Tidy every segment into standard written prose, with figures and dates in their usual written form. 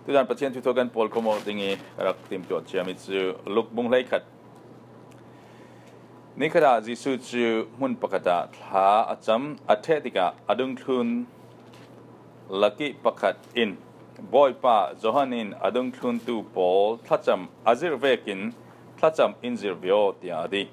ตุดันประเทศทุกกันพอลคอมอติงรักทีมจอดเชียมิจูลุกบุงไลขัดนี่ขณะจิสุจูมุนปกติท้าอาจำอัฐติกาอดุงทุนลักกี้ปกติอินบอยป้าจอฮันินอดุงทุนตูปอลทัจำอาซิร์เวกินทัจำอินซิร์เวียติอาดี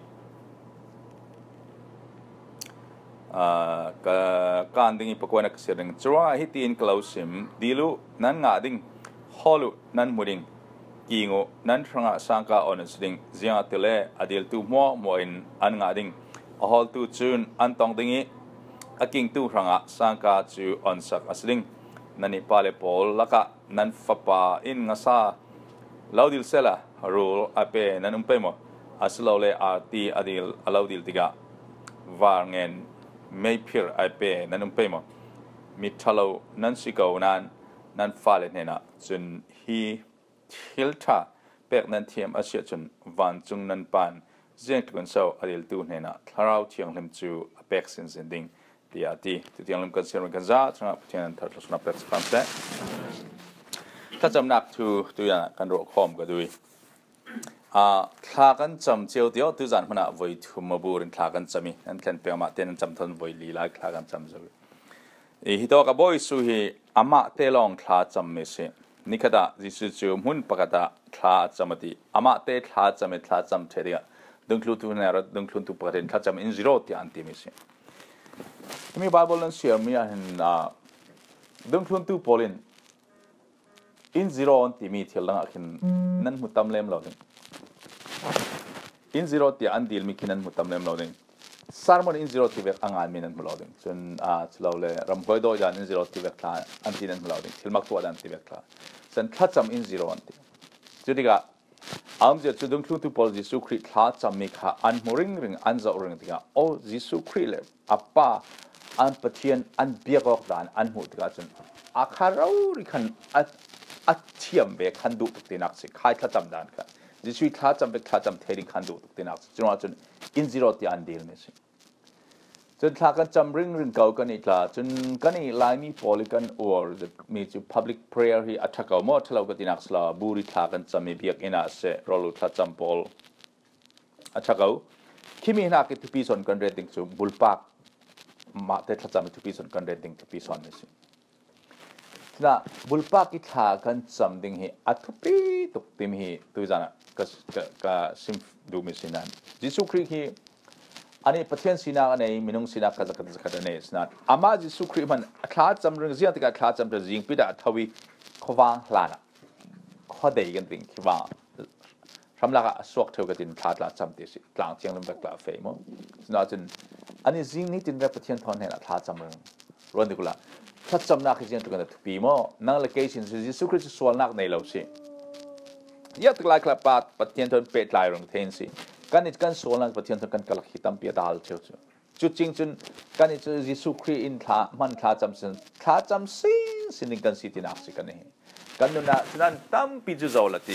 การดิ้งปกวนนักเสียงจัวฮิตินกล่าวสิมดิลูนั้นงาดิ้งฮอลุนั้นมุดิงกิงโอนั้นทางสังกาออนสดิ้งเจียงติเลอดีลตูมัวมัวอินอันงาดิ้งฮอลตูจูนอันตองดิ้งอากิงตูทางสังกาจูออนสักอสดิ้งนันนิปาเลปอลลักะนั้นฟับปาอินงาซาลาวดิลเซล่ารูลอาเปนันอุปเมออัสลาวเลอาตีอดีลลาวดิลติกาวาร์เงินไม่เพียร์ไอเป้นั่นนุ่มเป้มามิทะเลนั่นสิเกานั่นฟ้าเล่นน่ะจนฮีฮิลท่าเป็กนั่นเทียมอาเซียจนวันจุงนั่นปานเจียงตุกันเศร้าอดีลตูเนี่ยน่ะทาราวเทียงเล็มจูเป็กสินสินดิ้งที่อาทิตย์เทียงเล็มกันเสียงกันจ้าจังหวะเทียงนั้นทาร์ลสุนับเป็กสปันเซ่ถ้าจำหนักตัวอย่างกันโรคอมก็ด้วยทากันจำเจียวเดียวตัวจานพนักวัยทุ่มบูรินทากันจำมีนั่นแค่เพียงมาเต้นจำทนวัยลีลาทากันจำจะฮิตกับบ่อยสุฮีอามาเตลองทาจำไม่ใช่นี่ขณะที่สุดจูมุนปกติทาจำตีอามาเตทาจำเทียดึงคลุตุเนี่ยดึงคลุตุปกติทาจำอินซิโรที่อันที่ไม่ใช่มีบาบิลนั้นเชื่อมีอันดึงคลุตุพอลินอินซิโรอันที่มีเที่ยวลังอันนั้นมุตตามเล่มเราเนี่ยอินซิโรที่อันดีลมีคินันมุตตามเล่มเราเนี่ยสารมันอินซิโรที่เวกอ่างมีนันมุเราเนี่ยจนเราเลยรำคอยโดยจานอินซิโรที่เวกลาอันที่นันมุเราเนี่ยทิลมักตัวอันที่เวกลาจนทัดจำอินซิโรอันที่จุดที่ก็อามจะจุดดึงคลุตุพอลจิสุคริทัดจำมีข้าอันมูริงอันจะอุริงที่ก็โอ้จิสุคริเลยอัปปะอันปะเทียนอันเบียกออกด่านอันหูที่ก็จนอาคาราริคันอัดเทียมเบคันดูตุกตินักสิใครทัดจำด่านกันจิสุทัดจำเบทัดจำเทริงคันดูตุกตินักจนว่าจนอินซิโรที่อันดีลไม่สิจนถ้ากันจำริงเก่ากันอีกละจนกันอีลายมีพอลิกันorมีจุ public prayer ที่อัฐเก่าหมดที่เราก็ตินักสละบุริถ้ากันจำมีเบียกอินาเสรอลุทัดจำพอลอัฐเก่าคิมีนักที่พิสอนกันเรตติ้งจุบุลปักมาแต่ทัดจำที่พิสอนกันเรตติ้งที่พิสอนไม่สินะบุลปักที่ถ้ากันจำดิ่งให้อัฐปีตุกติมให้ตัวจานะก็ซิมดูไม่สินั้นจิสุคริฮีอันนี้ประเทศสินาอันนี้มินุงสินาก็จะเนี่ยสินะอามาจิสุคริมันคลาดจำเรื่องเสียงที่ก็คลาดจำเรื่องยิงปิดาทวีขวางลานะข้อเดียกันติงขวางทำลักสวกเท่ากับตินคลาดลาจำติสิกลางเชียงลำบากลาเฟยมั้งสินะจนอันนี้ยิงนี่ตินเรื่องประเทศทอนเนี่ยคลาดจำเรื่องร้อนดีกว่าคลาดจำนักที่ยังตัวกันทุบีมั้งนั่งเล็กๆสิจิสุคริจะสวนนักในเราสิยัดกลายคลาดปัดประเทศทอนเป็ดลายเรื่องเทนสิกันนี่กันส่วนนั้นประเทศกันกลักหิตัมเปียดาลเชียวจุดจริงจนกันนี่จะยิสุครีอินท่ามันท่าจำสิ่งกันสิที่นักสิกันนี่กันนู่นน่ะฉะนั้นตั้มปิจุเจ้าละที่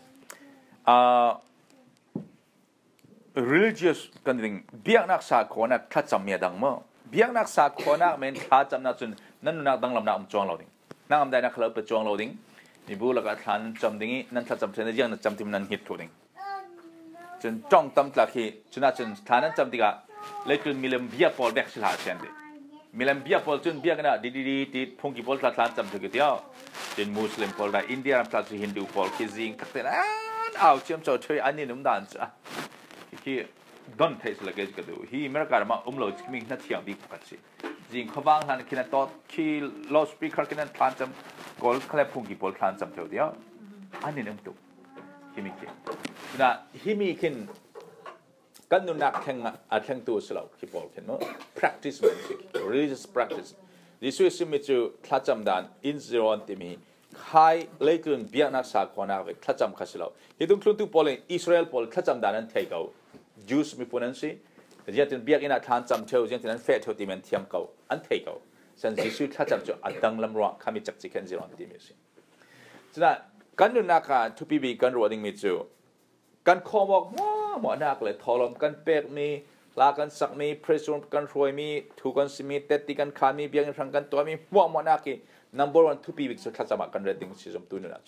religious กันดิ่งเบียกนักสาขนักท่าจำเมียดังมั้งเบียกนักสาขนักเหมือนท่าจำนักจนนั่นนู่นนักดังลำนักจวงเราดิ่งนักได้นักเราไปจวงเราดิ่งนี่บุรุษก็ท่านจำดิ่งนั่นท่าจำเช่นยังจำที่มันฮิตถูกดิ่งจนจ้องตำตะคีจนจนฐานั้นจำติกาเล็กจนมิเลมเบียพอลแบกสิลาเช่นเดียมิเลมเบียพอลจนเบียกันนะดีพงกีพอลฐานจำถึงกี่เดียวจนมุสลิมพอลได้อินเดียพลาดฮินดูพอลคิซิงกักเตนเอาเชื่อมโจทย์อันนี้นุ่มด่านจ้ะที่ดอนเทสละเกจก็ดูฮีเมื่อการมาโลจิกมีนัดเที่ยงดีกว่าสิจริงเขาบางท่านคิดว่าตอนที่ลอสปีกร์คิดว่าฐานจำกอลคลับพงกีพอลฐานจำเท่าเดียวอันนี้นุ่มตุกฮิมิคินะฮิมิคินกันนุนักแข่งตัวสลาวที่บอกเห็นมั้ย practice มันสิ religious practice ดิสุสิมิจูทลัดจำดานอินซิโรนติมีใครเล่นเบียนักสากลนักทลัดจำข้าศึกฮิตุงคลุนตุพอลอิสราเอลพอลทลัดจำดานนั้นเทเกาจูสมีพูนันสิเจ้าที่เบียกินทานจำเท่าเจ้าที่นั้นเฟทเท่าที่มันเทียมเกาอันเทเกาสันดิสุทลัดจำจูอัดดังลำรัวขามิจักจิกันซิโรนติมีสิฉะนั้นกันนุนักทุบปีกันรัวดิ่งมิจูกันขอบอกว่าหมอนักเลยทอลมกันเป็กมีลากันสักมีเพรสซูนกันรวยมีถูกกันสิมีเตติกันขามีเบียงทางกันตัวมีหมอนักกี่ number one ทุปีวิกสุดทัศมากันเรดดิ้งสิจมตุนนะ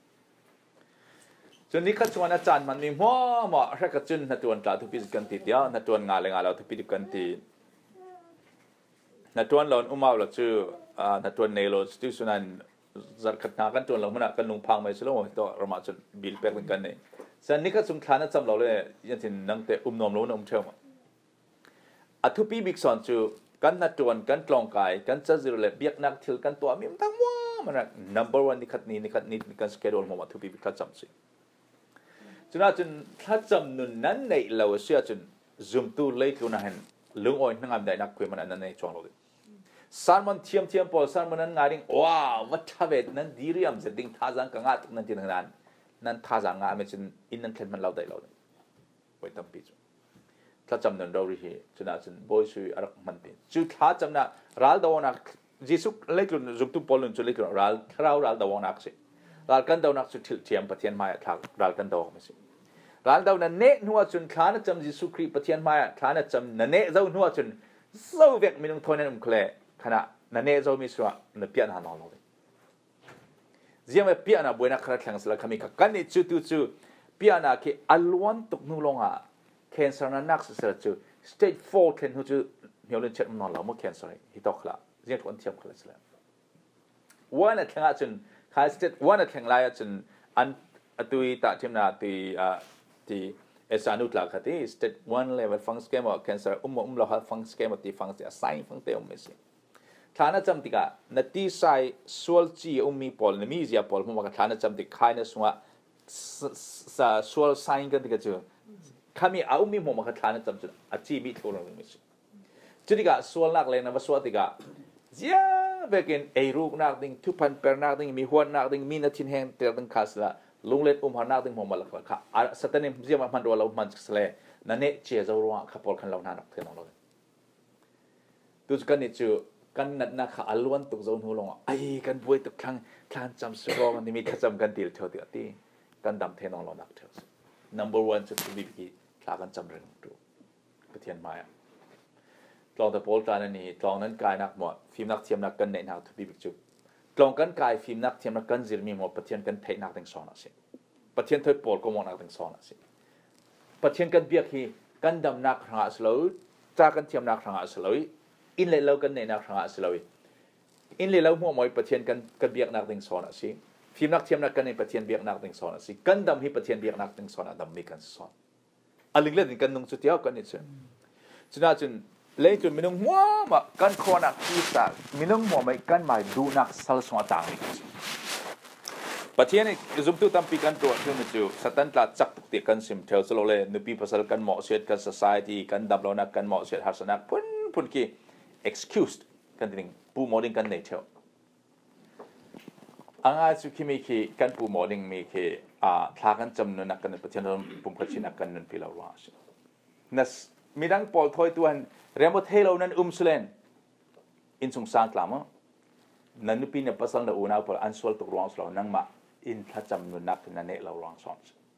จนนี้ก็ชวนอาจารย์มันมีหม้อแรกจุนนัดวันกลาทุปีกันติดเดียวนัดวันงานเลยงานเราทุปีกันติดนัดวันเรามาเราชื่อนัดวันเนโรสที่สุนันจัดขัดนากันจนเราเมื่อกันลุงพังไม่สโลว์ตัวเรามาจนบิลเปกกันเนี่ยส่วนนี้ก็สงครามนัดจำเราเลยยันถึงนั่งแต่นมรู้นมเชื่อมาทุปีบิกสอนจูกันนัดวันกันกลองกายกันจะจิรเล็บเบียกนักทิลกันตัวมีมันตั้งว่ามันนัก number one นี่ขัดนี้กันสเกดูลมาทุปีบิกขัดจำสิจนจนถ้าจำนวนนั้นในเราเชื่อจนzoomตัวเล็กตัวนั้นลุงอ้อยนั่งอันใดนักคุยมันอันนั้นในช่วงเราสารมันเทียมพอสารมันนั้นงานดิ้งว้าววัดท่าเวทนั้นดีเรียมจะดิ้งท่าจังกังอาตุนั้นที่นั้นท่าจังงานมันจนอินนั้นเข็นมันเราได้ไว้ตั้งปีจถ้าจำนวนเราที่จนบอยช่วยอะไรมันเป็นจุดถ้าจำนั้นรัลดาวนักจิสุเล็กตัวzoomตัวพอลุนจุดเล็กตัวรัลดาวนักสิรัลกันดาวนักสุดเทียมปะเทียนมาทักรัลกันดาวไม่สิรัลดาวนั้นเนะนัวจนข้านั้นจำจิสุครีปะเทียนมาข้านั้นจำนั้นเนะเจ้านัวจนเศร้าเวกมีน้องทอยนั้นเคล้ขณะนั้นเจ้ามีส่วนนั้นเปียนหานอนเลยเยี่ยมเปียนบุญนักขัดแข่งสลักขมิกกันนี่จู่เปียนคืออัลวันตกนู่นลงอ่ะแคนเซอร์นั้นนักสลักจู่ stage 4แคนหูจู่เหนียวเล่นเช็ดมันนอนแล้วมั่วแคนเซอร์ฮิตตอกละเยี่ยมคนเทียมกันเลยสลักวันนั้นแข่งจนข้า stage วันนั้นแข่งไล่จนอันตุยตัดทีมนาที่เอสานุตลาคัดที่ stage 1 level ฟังสเกมว่าแคนเซอร์เราหาฟังสเกมว่าที่ฟังเสียไซน์ฟังเตะไม่สิ ฐานะจำติกะนัดที่ใส่สวลจีมีพอลนมีเสียพอลผมว่าฐานะจำติกใครนะสวะสวลไซน์กันติกะจูข้ามีมีผมว่าฐานะจำจุดอาชีพมีทุกอย่างไม่ใช่จุดติกะสวลนักเลยนะว่าสวลติกะเจ้าเบกินรูกนักดิ้งทุพันเปอร์นักดิ้งมีหัวนักดิ้งมีนัดทิ้งแห่งเตะตั้งคาสละลุงเล็ดหัวนักดิ้งผมว่าละค่ะสถานีเจ้ามันดูเรามันสเลยนั่นเนี่ยเจ้าจะรู้ว่าขับพอลขันเราหน้านักเทนเราเลยดูกันนี่จูกันนักข่าวล้วนตุกโจนหัวลงไอ้กันบวยตุกครั้งคลานจำสกอมันมีขจำกันตีเท่าที่กันดำเทนองเรานักเท่า number one จะเป็นวิธีคลากันจำเรื่องดูกระเทียนไม้ลองแต่โพลจานนี้ลองนั้นกายนักหมดฟิล์มนักเทียมนักกันในนักทุบบิกจุลองกันกายฟิล์มนักเทียมนักกันจิรมีหมดกระเทียนกันเทนักตั้งสองนะสิกระเทียนเทโพลก็มองนักตั้งสองนะสิกระเทียนกันเบียกที่กันดำนักหางสลายจากกันเทียมนักหางสลายอินเลยเรากันในนักหางสลายอินเลยเราหัวมวยกระเทียนกันเบียกนักตั้งสองนะสิฟิล์มนักเทียมนักกันในกระเทียนเบียกนักตั้งสองนะสิกันดำที่กระเทียนเบียกนักตั้งสองนะดำมีกันสองอะไรเรื่องกันนุ่งสุดยอดกันนี่เช่นฉะนั้นจนเล่นจนมีน้องหัวมากันคอนักที่สักมีน้องหัวไม่กันมาดูนักสัลสวาต่างนี่ประเทศนี้จุดที่ตั้งปีกันตัวที่มันจู่สถานการณ์จักรติกันสิมเทลสโลเลนุปีภาษากันเหมาะเสียกัน society กันดับเรานักกันเหมาะเสียหัศนักพุ่นกี่ excuse กันดิ่งปูโมดิ้งกันในเทลอันนั้นสุขีมีกี่กันปูโมดิ้งมีกี่ทากันจำนวนนักกันในประเทศเราปุ่มกระชินักกันนั่นพิลาวาสนั่นมีดังปอลทอยตัวนั้นเรียกว่าเทลนั้นสุเลนอินสงสารกล่าวมั้งนั่นนุปีเนี่ยภาษาเราอุณาพออันสวลตกรวงสเรานั่งมาอินถ้าจำนวนนักนั่นเนี่ยเราลองสอน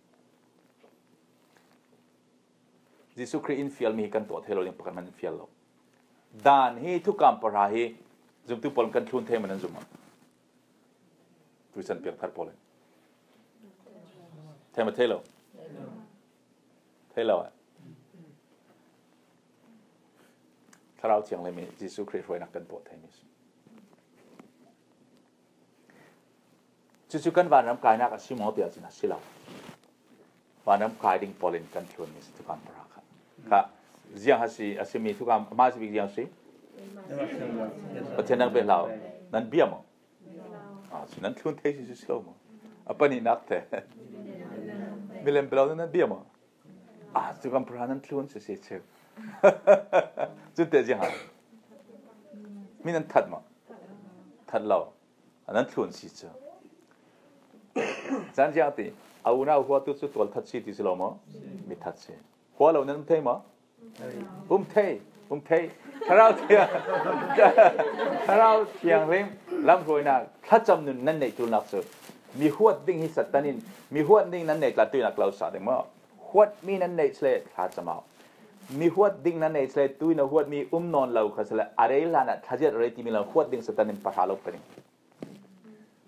ยิสุครีอินฟิลมีกันตัวเทลยังประกันมันฟิลเราด่านที่ทุกการปราฮีจุดที่ปอลกันทุนเทมันนั่นจุมันวิสันเปียกทัดปอลเทมันเทลถ้าเราเทียงเลยมียิสุครีรวยนักกันตัวเทมิสจุดกันวานน้ำกายนักอาชีพหมอเตียจินะสิเราวานน้ำกายดิ่งปอลินกันชวนมีทุกการปราค่ะค่ะเจียงฮัสซีอาชีพมีทุกการมาสิบิเจียงสิประเทศนั้นเป็นเรานั้นเบี้ยมั้งฉะนั้นชวนเทสิสิเรามั้งปนี่นักเตะมิเลนเป็นเรานั้นเบี้ยมั้งทุกการปรานั้นชวนสิเชื่อจุดเตะเจียงฮัสมีนั้นทัดมั้งทัดเราอันนั้นชวนสิเชื่อจันจังตีเอาหน้าหัวตุ้ดตัวทัดชีที่สิเรามั้งไม่ทัดชีหัวเรานั้นเท่มั้งเท่ถ้าเราเทียงเล่มลำรวยนักถ้าจำนวนนั้นในตัวนักสืบมีหัวดิ่งที่สัตว์นินมีหัวดิ่งนั้นในกระตุ้นนักเราสาดมั้งหัวมีนั้นในเสลดถ้าจะมามีหัวดิ่งนั้นในเสลดตุ้ยนะหัวมีนอนเราเขาเสลดอะไรล่ะนะถ้าจะอะไรที่มีเราหัวดิ่งสัตว์นินปะหาเราเป็น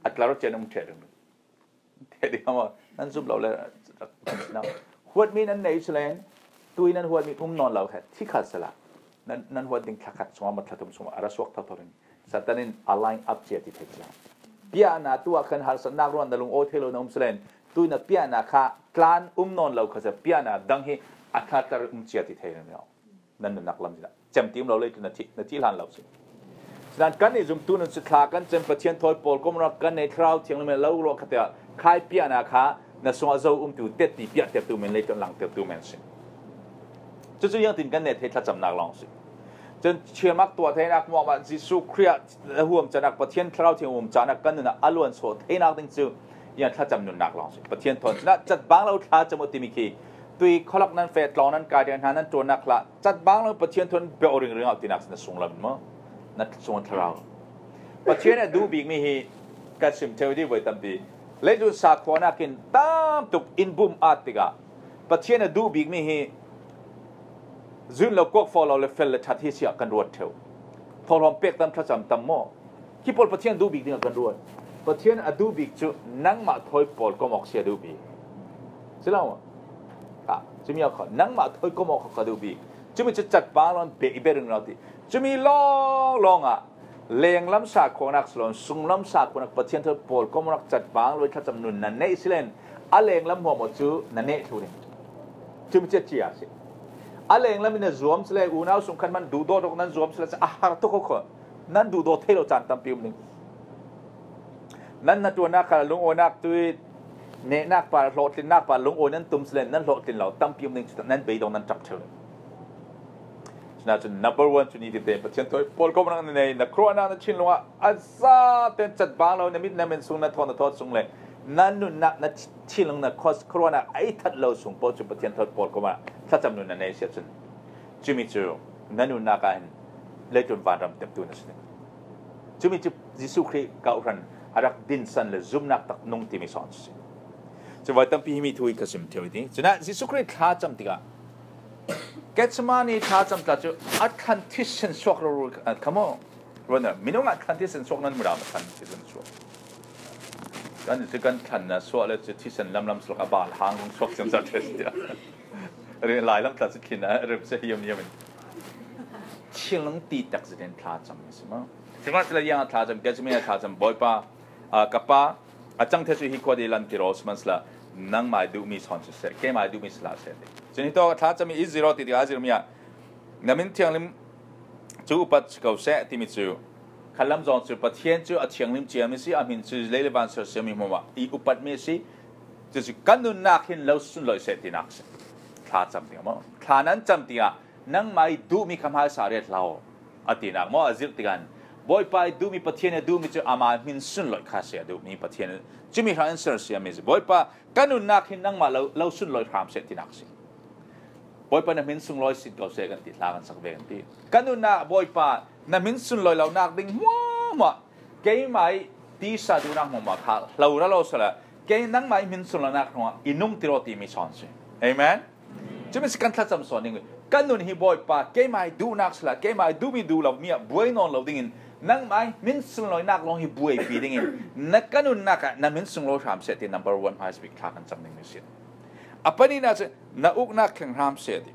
อัตรารถเจนุ่มเทดึงเทดึงว่านั่นซุบเราเลยนะหัวมีนั้นในอิสราเอลตุยนั้นหัวมีนอนเราแค่ที่ขัดสละนั้นหัวดิ่งขัดสมบัติทัดสมอาราสวกทัดตัวนี้สัตว์นั้น align up เจติเทจละเปียนาตัวขันหาสนักร้อนดลุงโอเทโลนอิสราเอลตุยนั้นเปียนาข้ากลานนอนเราเขาจะเปียนาดังให้อาคาตรเจติเทนเรานั่นนักลำจิตจำทีมเราเลยนาทีลานเราสิฉะนั้นกันในจุดตัวนั้นสุดท้ายกันจำประเทศทอยปอลก็มันกันในคราวเที่ยงเราเล่าโลกเขาจะขายเปียนาข้าในส่วนเราตัวเต็ดตีเปียเต็ดตัวมันเลยจนหลังเต็ดตัวมันสิจะยังถึงกันในเทศจำนักลองสิจนเชื่อมักตัวเทนักมองว่าจิสุเครียดห่วงจะนักประเทศคราวเที่ยงห่วงจะนักกันนั่นอารมณ์โสดเทนักตั้งชื่อยังถ้าจำนุนนักลองสิประเทศทอนนะจัดบางเราถ้าจะมุติมิคีตุยขลักนั้นเฟดลองนั้นการเดินทางนั้นตัวนักละจัดบางเราประเทศทนเปเอาเรื่องเอาตีนักสงลำมั้งนัดสงทราวประเทศเนี่ยดูบีกมีฮีการสิมเทวดีไว้ตั้มดีเลดูสักคนนักกินตามตุกอินบุมอาติกาประเทศเนี่ยดูบีกมีฮีจุนเราก็ฟอลเราเลยเฟลเลยชัดที่เสียกันรวดเทวพอเราเปียกตั้มทัศน์ตั้มโม่ที่พอประเทศดูบีกเนี่ยกันรวดประเทศดูบีกจุนั่งมาถอยปอลก็มอกเสียดูบีใช่ไหมจะมีอะไรนั่งมาถอยก็มอกเขาดูบีจะมีจะจัดบางเราเบะเบรึงเราที่จะมีลองเลี้ยงล้ำสากของนักสลอนสุงล้ำสากของนักประเทศถอยปอลก็มอกจัดบางเลยถ้าจำนวนนั้นในอิสราเอลอะไรเลี้ยงล้ำหัวหมดจูนั่นเองทุเรศจะมีจะเจียสิอะไรเลี้ยงล้ำมีเนี่ยรวมสิเลยอุณาสงคันมันดูโดตรงนั้นรวมสิเลยอาหารทุกคนนั้นดูโดเทโลจานตั้มพิมพ์หนึ่งนั้นนัตัวนักลุงโอนักตุยเนนักปลาโหลตินนักปลาลุงโอนั้นตุ้มเสลนนั้นโหลตินเราตั้มพิมพ์หนึ่งนั้นไปตรงนั้นจับเชลฉะนั้น number one จุดนี้ที่เต็มประเทศตัวพอลก็มันในนักครัวนั้นชินลงว่าอาซาเต็มจัดบางเราเนี่ยมิดนั่นเป็นสุนัขทอนทอดสุงเลยนั่นนู่นนักชินลงนักครัวนั้นไอ้ทัดเราสุงพอจุดประเทศตัวพอลก็มาถ้าจำนวนนั้นในเสียจนจุดมิจูนั่นนู่นนักกันเล่จนวานรำเต็มตัวนั่นสิจุดมิจูยิสุครีเก่ารันอารักดินสันเลยซุ่มนักตักนุ่งที่มีสอนสิจะว่าตั้งปีมีทุยกสิมเทวดีฉะนั้นยิสุครีท้าจำติกาเกตสมานีท้าจำตัดจุอัดคันที่เซนสวกเราขโมยรู้นะมิโนอัดคันที่เซนสวกนั้นไม่ได้มาคันที่เซนสวกกันจะกันคันนะสวกแล้วจะที่เซนลำสวกอบาลหางสวกเซนสัตว์เดียวเรื่องหลายลำตัดสิกินนะเรื่องเสียยมมันเชี่ยงตีตักจะเดินท้าจำนี่สิมั้งถึงว่าจะยังท้าจำเกตสมานีท้าจำบ่อยป่ะกับป้าอาจังเทสุฮิควาดีลันติโรสมันสละนั่งมาดูมีสอนเสร็จแค่มาดูมีสลาเสร็จจนที่ตัวท้าจะมีอิสราเอลติดอาซิรมีอ่ะนั่นเป็นเที่ยงลิมจูปัจเก่าเสที่มีจูขันลำจอนจูปัจเทียนจูอัดเที่ยงลิมเจียมิสิอามินจูเลเลบันเสมีมัวอีอุปัตมิสิจะจูกันนุนนักหินเลวสุนลอยเสตินักเสท้าจำเดียวมั้งท้านั้นจำเดียวนั่งมาดูมีคำหาสาระเราอตินักมั้งอาซิรติกันบ่อยไปดูมีประเทศเนี่ยดูมีจะอามามินสุนลอยข้าเสียดูมีประเทศจะมีทางเสเสียมิสิบ่อยไปกันนุนนักหินนั่งมาเลวสุนลอยพรามเสตินักสิบ่อยไปนั่นมินสุนลอยสิทธิ์เราเสียกันติดลากันสักเวกันติกันนุนนักบ่อยไปนั่นมินสุนลอยเรานักดิ่งว้าเกี่ยไม่ตีสาดูนักมัวมาค่ะเราสละเกี่ยนั่งไม่มินสุนลอยนักหัวอินุ่งติโรตีมีสอนสิเอเมนจะมีสิ่งที่จำสอนนี่กันนุนฮิบ่อยไปเกี่ยไม่ดูนักสละเกี่ยไม่ดูมีดูเรามีบ่อยนอนเราดิ่งนั่งไม่มินสุนลอยนักลองฮิบุยปีดิ่งนักกันนุนนักนั่นมินสุนลอยทำเสร็จที่ number one high speed ท่ากันจำดิ่งไม่เสร็จapa ni nak nak nak keng ram sedi.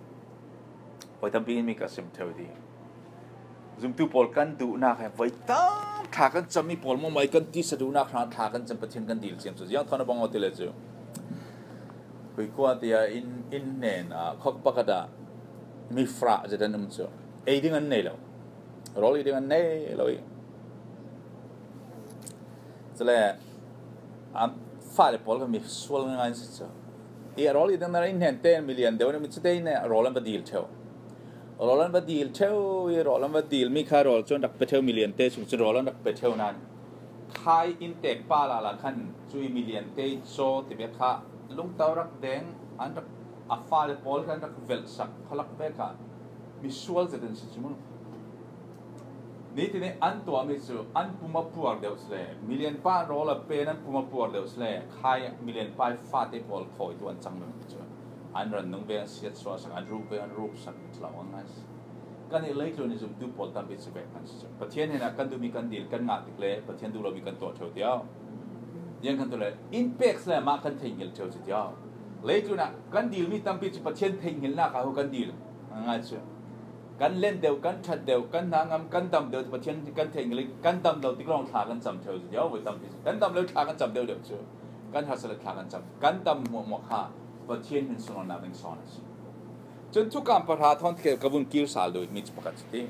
Oi tampi mi kasim tewdi. Zum tu pol kan du nak hai vai tam thakan chami pol mo mai kan ti sadu nak ran thakan cham pathin kan dil chem chu yang thana bang otile chu. Oi ko atia in nen a khok pakada mi fra jadan um chu. Ei ding an nei lo. Roli ding an nei lo. Zale am fa le pol kan mi swal ngai chu. Rol itu nara in hente million dewan itu mesti ini rolan badil ceo, rolan badil ceo, rolan badil mikha rol cun dak peteo million te, cuma rolan dak peteo nan, kai intake pala lah kan cui million te so tiba kah lung tau rak deng, andak afal pol kan dak velsak, kalak beka, visual jadi cuma. Ni tini antua misu, an puma puar deh usle, million pa rola penan puma puar deh usle, kai million pa fate pol koi tuan cang nung tu, an ran nung bean siat suas, an rup sak selawang as, กันนี่เลยตัวนี้จุดดูปอลตามเป็นสิบแบบกันประเทศเนี่ยนะกันดูมีกันดีกันงาติเลยประเทศดูเรามีกันตัวเท่าเดียวยังกันตัวเลยอินเพ็กซ์เลยมากันทิ้งเงินเท่าเดียวเลยตัวน่ะกันดีมีตามเป็นประเทศทิ้งเงินนะเขากันดีง่ายสุดกันเล่นเดียวกันชัดเดียวกันนางงกันดำเดียวประเทศกันทิ้งเลยกันดำเดียวที่กลองทากันจำเท่าเดียวไว้ตามเป็นกันดำเดียวทากันจำเดียวเดียวเชื่อกันหาสลัดทากันจำกันดำหมวกขาประเทศเป็นส่วนหนึ่งส่วนนึงจนทุกการประทานทอนเกี่ยวกับบุญกิลสาลโดยมิจฉาประสิทธิ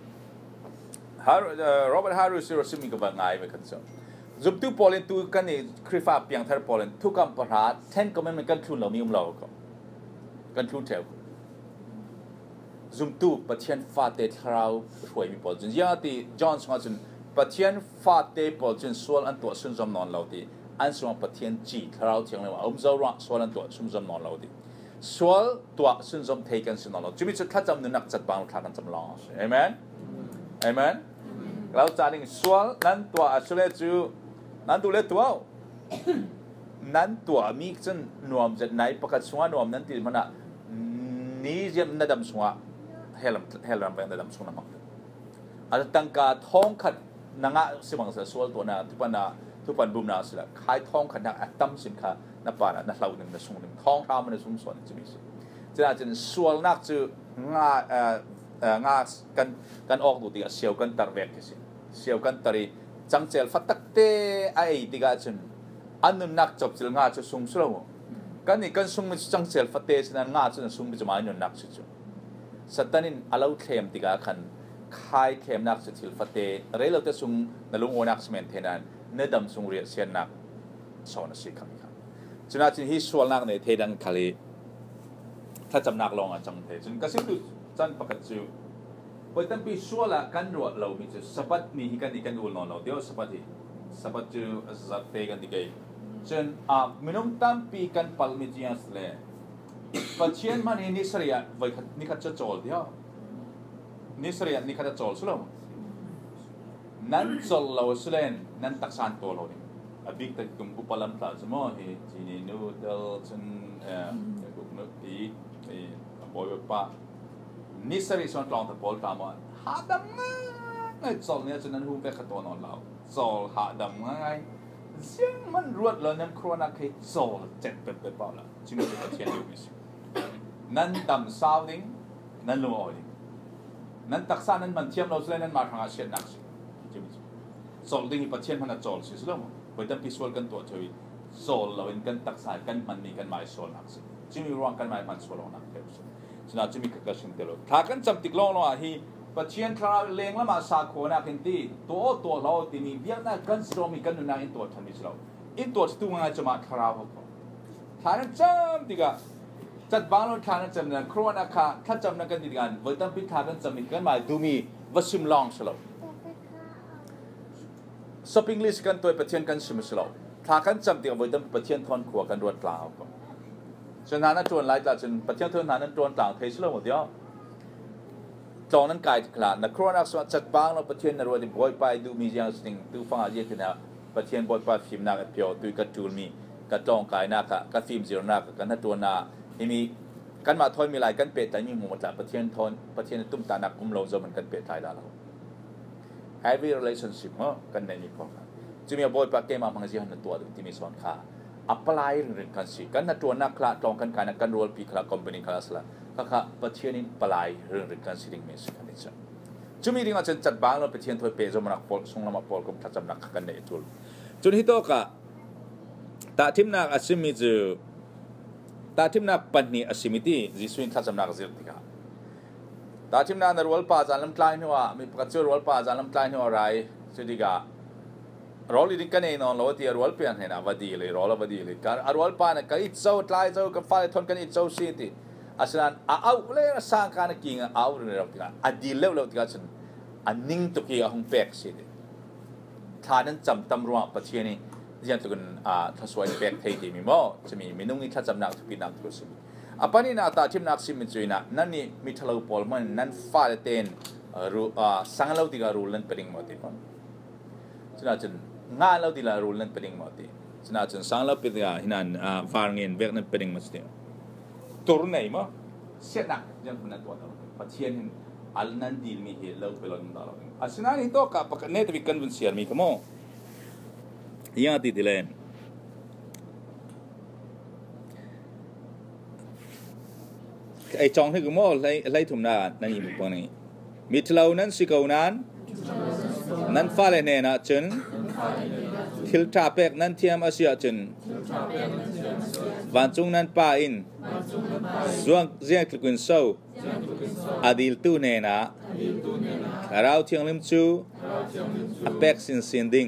โรเบิร์ตฮาริสรู้สึกมีกับง่ายไหมครับจุดที่โปแลนด์ตัวกันนี่คริฟาเปียงทาร์โปแลนด์ทุกการประทานเช่นก็มันกันทุนเรามีเรากันทุนเท่าจุดที่ประเทศฟาเตทเราช่วยมีผลจนอย่างที่จอห์นส์ว่าจนประเทศฟาเตผลจนส่วนอันตัวสุ่มจำนวนเราที่อันส่วนประเทศจีเราเที่ยงเลยว่าจะว่าส่วนอันตัวสุ่มจำนวนเราที่ส่วนตัวสุ่มจำเทกันสุ่มเราจุดที่ถ้าจำนึกนักจัดบางทางกันจำลองเอเมนเอเมนเราจะนึกส่วนนั้นตัวอัศเลจูนั้นตัวเล็กตัวนั้นตัวมีจนนวมจะไหนประกาศส่วนนวมนั้นที่มันอ่ะนี่จะนั่นดำส่วนเฮลัมเป็นนั่นดำส่วนนั่นมั้งอาจจะตั้งการท้องขัดนังอ่ะสิบังเสียส่วนตัวน่ะทุกปันบุมน่ะสิละขายท้องขัดนักตั้มสินค้านับป่านะนักเล่าหนึ่งนักส่งหนึ่งท้องข้าวมันจะส่วนจะมีสิจะอาจจะส่วนนักจะงากันออกดูดีกับเชี่ยวกันตระเวกสิเชี่ยวกันตรีจังเจลฟัดตักเตไอดีกับจนอันนั้นนักจบเจลงาจะส่งสุดแล้วกันนี่กันส่งมันจังเจลฟัดเตสินั้นงาจะส่งไปจะมาอันนั้นนักสุดสัตว์นี้อาเราเข้มดีกับขันขายเข้มนักสุดเจลฟัดเตเรื่องเราจะส่งนั่นลุงโอนักสมัยเท่านั้นเนื้อดำส่งเรียเสียนักสอนสิครับจนอาจจะที่ส่วนนักในเทดังคาลีถ้าจำนักลองจังเทจนก็สิ่งที่จันประกาศจูพอตั้งปีส่วนละกันรวดเรามีจูสปัดมีฮิกันดีกันดูนอนเราเดียวสปัดจูสับเทกันดีกันจนมินุมตั้งปีกันพัลมิจีอัสเลยปัจเจียนมันนิสเรียไว้นิคัตจะโจลเดียวนิสเรียนิคัตจะโจลสุดแล้วนั้นโจลเราสุดเลยนั้นตักสานตัวเราเนี่ยบิ๊กแต่กุมกุปลัมพลาสมอเฮจีนีนูเดลจนกุกนุตีบอยปะนิสริส่วนกลางตะโพลตามันหาดำง่ายโจลเนี่ยจนนั้นหูเวกตัวนอนเราโจลหาดำง่ายเสียงมันรวดเลยนั้นครัวนักให้โจลเจ็บเป็ดเปล่าละจิมุจะเทียนอยู่มิสนั้นดำซาวดิ้งนั้นลงออยดิ้งนั้นตักษานั้นมันเทียมเราเลยนั้นมาทางอาเซียนนักสิจิมุโจลดิ้งประเทศมันโจลสิสุดแล้วพอตั้งพิสูจน์กันตัวเฉยโซลเราเป็นกันตักสายกันมันมีกันหมายโซลนักสิจิมีรวมกันหมายมันโซลนักเดียวสิฉะนั้นจิมีกระชิมเดียวถ้ากันจำติดลงเราอ่ะที่ปัจจัยคราวเลี้ยงแล้วมาสาโคนักเห็นที่ตัวเราที่มีเบี้ยหน้ากันสโลมีกันอยู่ในอินตัวทันทีเราอินตัวที่ตัวงานจะมาคราวเขาถ้ากันจำติดกันจัดบ้านเราถ้ากันจำนั้นครัวนักข่าถ้าจำนักกันติดกันวันตั้งพิธากันจำติดกันหมายดูมีวัชิมลองสโลสปริงลิสกันตัวประเทศกันชิมสโลถ้ากันจำติดกันวันตั้งประเทศทอนขัวกันรวดกล่าวก็ฉะนั้นจวนหลายแต่จนประเทศทอนนั้นจวนกล่าวเทสโลหมดเดียวตอนนั้นกายขลาดนักครัวนักสวัสดิ์จัดบ้างเราประเทศนรวดิบอยไปดูมีอย่างสิ่งดูฟังอะไรกันนะประเทศบอยไปฟิล์มนักเพียวดูกระจูลมีกระจองกายนักกระฟิล์มเสียนักกันนักตัวนาที่มีกันมาทอนมีหลายกันเป็ดแต่ยิ่งหมดจากประเทศทอนประเทศตุ้มตานักกุมเราจะมันกันเป็ดไทยแล้วheavy relationship กันในนี้พอครับจะมีบอยปากเกมาพังเสียหันตัวที่มีส่วนค่า apply เรื่องกันสิกันนักตัวนักละตรงกันการนักการรัวปีคลา company คลาสละก็ค่ะประเทศนี้ apply เรื่องกันสิเรื่องมีสิ่งนี้จ้ะจะมีเรื่องอะไรจัดบ้างเราประเทศถอยเปย์จะมานักพอลส่งเรามาพอลก็ทัดจำนักกันในตัวจนที่โตก็ตาทิมนักอาศิมิจูตาทิมนักปัญญาอาศิมิตีจิสุนทัดจำนักเสียติกาตาทิมนักนรวลป้าจานลำคลายหัวมีประจุรวลป้าจานลำคลายหัวไรสุดิการอลิดิกันเองนอนเราที่รวลเปลี่ยนให้นะวัดดีเลยรอลวัดดีเลยการรวลป้าเนี่ยก็อิจฉาทลายเจ้ากับฟ้าทนกันอิจฉาสิที่อาศัยเอาเลยสร้างการกิ่งเอาเรื่องเราติกาอดีตเราติกาฉันอันนิ่งตุกี้หงเป๊กสิที่ท่านั้นจำตำรวจประเทศนี้ยังตุกันถ้าสวยเป๊กเที่มีมั้งจะมีนุ่งนี่ถ้าจำนักทุกปีนักทุกสิ่งapa ni nak tak tim nak simen cuina nani mitalau polman nan falten sangalau tiga rulen pering mati pun cina cun ngalau tiga rulen pering mati cina cun sangalau tiga hinan farngin bek nan pering mesti turun ni mah siap nak jangan pernah tuan tahu pasien อันนั้นดีมีเหตุเล่าไปลอยมันตลอดอาศัยนั้นตัวกับปกติที่กันบุญเสียมีขโมยยังติดเลยไอจองที่ขโมยไล่ถุนหน้านั่นยิ่งปุ่นนี่มิตรเรานั้นสิกาวนั้นนั้นฟ้าเลยเนี่ยนะจนทิลทาเป็กนั้นเทียมอาเซียจนวันจุงนั้นป่าอินส่วนเสียงคลุนโซอดีลตูเนนะเราเที่ยงลิมจูอเป็กสินสินดิ้ง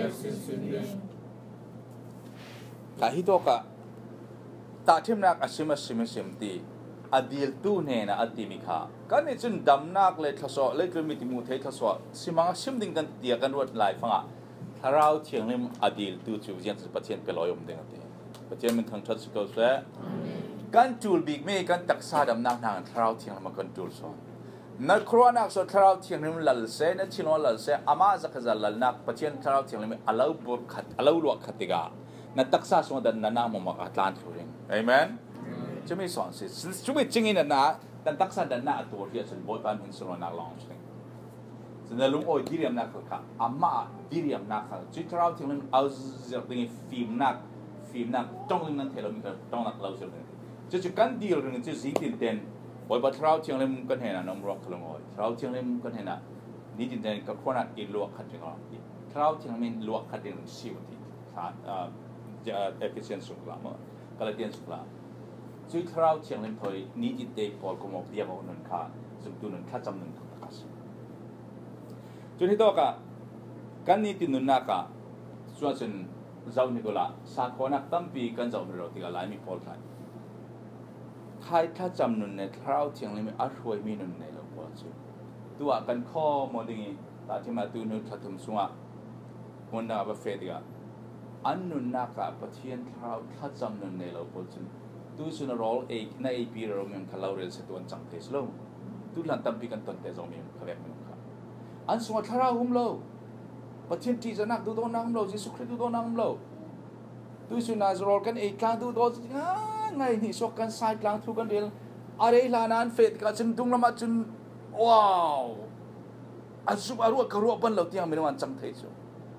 กะฮิโตกะตาทิมนักอาชิมตีอดีลตูเนนะอดีมิขากันนี่จุนดำนักเลยทศเลยกลมิติมูเททศสิมังชิมดิ้งกันเดียกันวัดหลายฟังอ่ะเราเที่ยงลิมอดีลตูจูเจียนสุปเทียนไปลอยอมเด้งตีปเทียนมันทั้งทัศน์ก็เสียกันจูลบิกเมกันตักซาดำนักนางเราเที่ยงลิมกันจูลสอนนักครัวนักสอนเราเที่ยงลิมหลัลเซนักชิโนหลัลเซอามาจักรจัลลัลนักปเทียนเราเที่ยงลิมอาลาวบุขัดอาลาวลวกขัดติกานักตักซาสอนดันนามุมักอัตลานทูริงเอเมนจะไม่สอนสิช่วยจริงๆนะดันตักซาดันนาตัวที่จะบอยปานหินสโนนักลองสิฉะนั้นลุงโอ้ยดีเรียมนักค่ะอามาดีเรียมนักค่ะจุดเราเที่ยงลิมเอาจากตรงนี้ฟิล์มนักจ้องลิมนั้นเทเรามีกันจ้องนักเราเสียเลยจะกันดีเรื่องจะสิ่งที่เด่นบอยบัดเราเที่ยงลิมกันเห็นนะน้องรักขลุ่มโอ้ยเราเที่ยงลิมกันเห็นนะนี่จริงๆกับคนนักกินลวกขัดจริงเราเที่ยงลิมลวกขัดจริงสิวที่จะefisien sulla mo kala tien sulla chui thrau chiang len thoi ni ji te pol ko mo pia mo nun kha zum tu nun kha cham nun ta kas chu ni to ka kan ni tin nun na ka chua chen zau ni ko la sa kho na tam pi kan zau ni ro ti ga lai mi pol khai khai kha cham nun ne thrau chiang len mi a roi mi nun ne lo po chu tu a kan kho mo ding ta thi ma tu nu thatum sunga mon na ba fe ti gaอันนุนนักปะเทียนเราถ้าจำนุนในเราพูดถึงตู้สุนทรเอกในปีเราเมืองขลาวเรียนเสตวันจังเทสโลตู้หลังตั้มปีกันตอนเทสเราเมืองขแวกเมืองข้าอันสมัยเราหุ่มเราปะเทียนที่จะนักดูโดนนักเราจิสุขดูโดนนักเราตู้สุนัขรอกันเอกกลางดูโดนไงนี่สกันสายกลางทุกันเดียวอะไรล่ะนั้นเฟดกันจนตุงละมาจนว้าวอันสุบอารุกระรัวบันเราเที่ยงเมืองวันจังเทส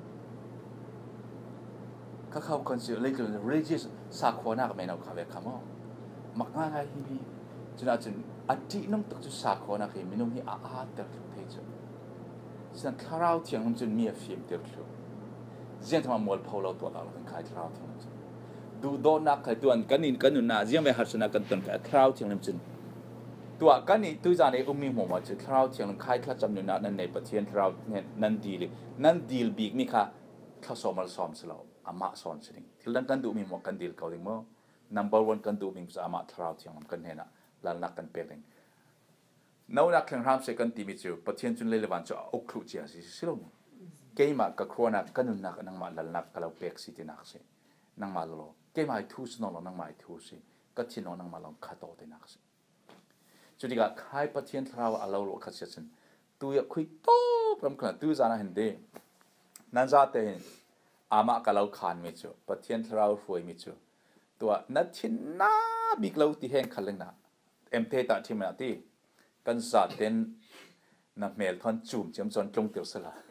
ก็เขาคนสื่อเรื่อง religious สาขวานักไม่เอาข้าวขมอมักง่ายที่มีจนอาจจะอดีตน้องตักจุสาขวานักเห็นมีน้องที่อาเตอร์เทจุฉะนั้นข้าวเที่ยงมันจนมีฟิล์มเตอร์ชูเจียนทำมาหมดพอเราตัวเราเป็นขายข้าวเที่ยงมันจนดูโดนนักขายตัวกันนี่กันหนุนน่ะเจียนไปหัดชนะกันตนกับข้าวเที่ยงมันจนตัวกันนี่ตัวจานในมีหัวมาจุข้าวเที่ยงมันขายข้าวจำหนุนน่ะนั่นในประเทศข้าวเนี่ยนั่นดีเลยนั่นดีลบีกมีค่ะข้าวสอมซ้อมสลาวอามาสอนสิ่งที่นั่นกันดูมีหมวกกันดีลเขาดิ้งมั้ง number one กันดูมีภาษาอามาทราวที่มันกันเห็นนะแล้วนักกันเปลี่ยนน้านักแข่งรำเสกันทีมิจูปะเทียนจุนเลยวันจะอุกลุจีอาสิสิลงเกี่ยมากับครัวนักกันนุนักนั่งมาแล้วนักกับเราเปกสิที่นักสินั่งมาแล้วเกี่ยมาไอ้ทูสนอนั่งมาไอ้ทูสิก็ที่นอนั่งมาลองขัดตัวที่นักสิจุดที่ก็ใครปะเทียนทราวเราลูกขัดเสียนตัวอยากคุยโต้พร้อมกันตัวจานะเห็นเด้นั่นจะเห็นอามากับเราขานมิจูปะเทียนเราฟวยมิจูตัวนัดชินน้าบิกเราที่แห่งขันเลงนะเอ็มเทตัดที่มันที่กันสัตว์เต็นนับเมลทอนจุ่มเจียมจนจงเตียวสละ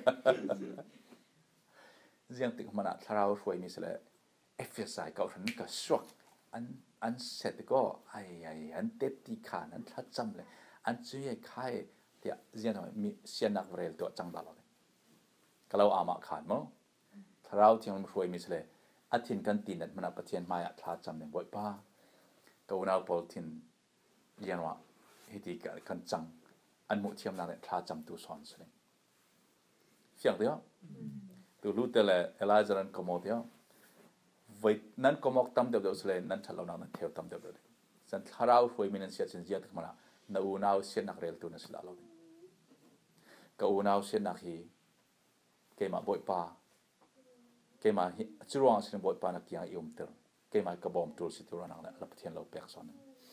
เรื่องติดมันเราฟวยมิสละFCCIก็ฉันก็ชวกอันเสร็จก็ไอ้อันเต็ดที่ขานั้นทัดจำเลยอันช่วยใครเดี๋ยวเรื่องอะไรมีเสียนักเรียนตัวจังตลอดก็เราอามาขานมั้งเราที่มันรวยมิสเลยอาทิตย์กันตีนัดมันประเทศมาอยากท้าจำเนี่ยบ่อยป้าก็วันเอาพอทินเรียนว่าฮิติกันจังอันมุเทียมนั่นแหละท้าจำตัวสอนสิเสียงเดียวตัวรู้แต่ละเอลาจารันก็มองเดียววัยนั้นก็มองตั้มเดียวสิเลยนั้นฉันเรานั่งเที่ยวตั้มเดียวเลยฉันถ้าเรารวยมีนั่นเสียฉันเยอะถึงมันน่ะอูน่าเสียนักเรียนตัวนั้นสิละเราก็อูน่าเสียนักฮีเกี่ยมาบ่อยป้าเกี่ยมาจุดว่างสิ่งบ่อยป้านักยังอิ่มเตอร์เกี่ยมากระบอกตัวสิตัวนั้นแหละเราเทียนเราเปียกซ้อน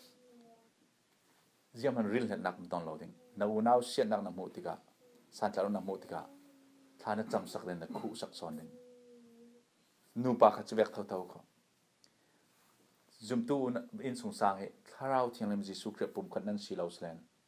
เยี่ยมมันริลเห็นนักมันตอนเราดิ้งอูน่าเสียนักนักมุติกาสันจารุนักมุติกาท่านั้นจำสักเรื่องนักคู่สักซ้อนหนึ่งนูปากขัดจะเวกเท่าเขาจุ่มตู้อินสงสารให้ข้าเราเทียนเลยมันจะสุขเรียบปุ่มขัดนั้นสีเราแสลน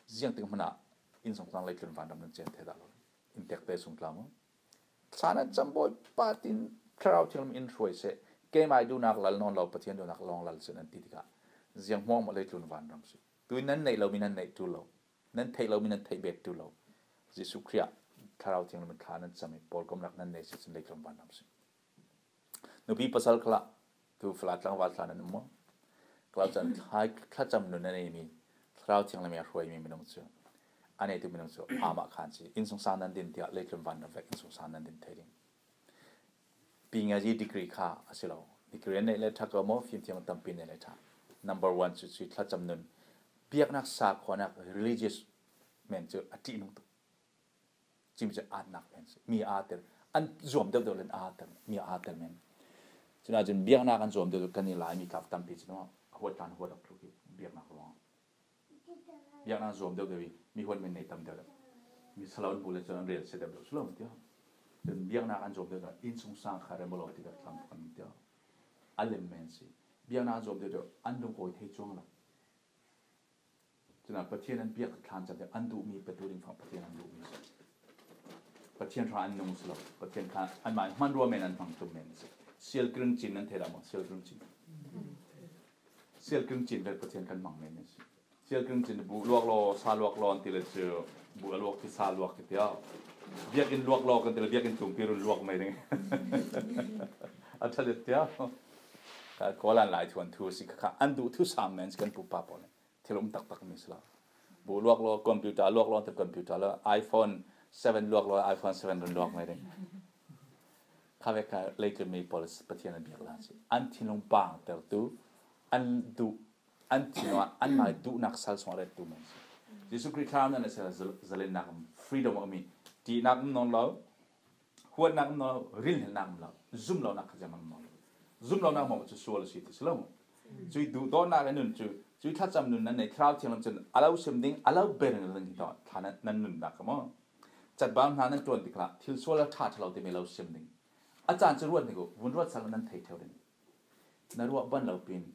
เสียงตึงมันอ่ะอินสงสารเลยจนวันดำเนินเจนเทดาลอินเทคเตสงกลางมั้งสารจำบ่อยปาตินคราวที่เราอินช่วยเสเกมไอดูนักหลังนอนเราปะเทียนดูนักลองหลังเสนันติดกันเสียงมองมาเลยจนวันดำสิตัวนั้นในเรามีนั้นในตัวเรานั้นเทเรามีนั้นเทเบ็ดตัวเราจิสุครียคราวที่เรามันขานั้นจะมีปอลกำลังนั้นในสิ่งเลยจนวันดำสินูพี่ภาษาคลาตัวฟลาตลังวัดลานั้นมั้งกล่าวจะให้ข้าจำนูนั้นในมีคราวที่เราไม่ช่วยมีไม่ต้องเชื่ออันนี้ตัวไม่ต้องเชื่ออามาขันสิอินสงสารนั้นดินที่เลยจนวันดำเวกอินสงสารนั้นดินเทดิงปีงาจีดีกรีข้าสิเราดีกรีในเลทักก็มอฟิมที่มันตั้งปีในเลทัก number one สุดๆข้าจำนูนเบียกนักสากคนนัก religious เหมือนจะอธินุ่งตุจิมจะอาดนักเป็นมีอาเตอร์อันรวมเดียวเล่นอาเตอร์มีอาเตอร์เหมือนฉะนั้นจนเบียกนักอันรวมเดียวกันนี่หลายมีกับตั้งปีฉะนั้นหัวจานหัวดับทุกทีเบียกนักร้องเบียกนักรวมเดียวมีคนเป็นในตั้งเดียวมีสลาวบุลเลจนเรียลเสด็จเดียวสลาวเดียวจนเบียกนักอันรวมเดียวอินสงสารขาเรมโลติกับตั้งคนเดียวอัลเลมเมนซีเบียกนักรวมเดียวอันดูโอยเทจวงละฉะนั้นประเทศนั้นเบียกทานจัดอันดูมีประตูดิ่งของประเทศนั้นดูมีประเทศทานนุ่งสลบประเทศทานอันหมายมันรวมเป็นอันฟังตุ่มเมนสิเซียลกรึงจีนนั้นเท่าไหร่เซียลกรึงจีนเซียลกรึงจีนเป็นประเทศกันมังเมนสิเซียลกรึงจีนบุลวกโลซาลวกโลอันที่เราเจอบุลวกที่ซาลวกที่เดียวเบียกินลวกโลกันที่เราเบียกินตุ่มพิรุลวกไม่ได้อันที่เดียวก็หลายทวนทูสิค่ะอันดูทุสามเมนส์กันปุ๊บปั๊บเลยที่เราตักมีสละบุลวกโลคอมพิวเตอร์ลวกโลที่คอมพิวเตอร์แล้ว iPhone 7ลวกโล iPhone 7ลวกไม่ได้ข้าเวกเลยจะมี policy ประเทศนั้นเบียกล้านสิอันที่ลงบางแต่ดูอันที่ว่าอันไม่ดูนักสัลสอนเรดูมันสิยิสุคริสต์นั้นเนี่ยจะเล่นนัก freedom มีที่นักนอนเราหัวนักนอนริลนักเรา zoom เรานักจะมันนอน zoom เรานักมันจะชัวร์สิที่สลามจุดดูตอนนั้นนั่นจุดถ้าจำนู่นนั่นในคราวที่เราจะอาเราเสมดิ้งอาเราเบรนเรื่องที่ต่อท่านั้นนู่นนักมั้งจัดบ้านนั้นตัวนี้ครับที่ส่วนเราท่าเราที่ไม่เราเสมดิ้งอาจารย์จะรู้นี่ก็วันรู้สักนั้นเท่าเดิมนั่นรู้บ้านเราเป็น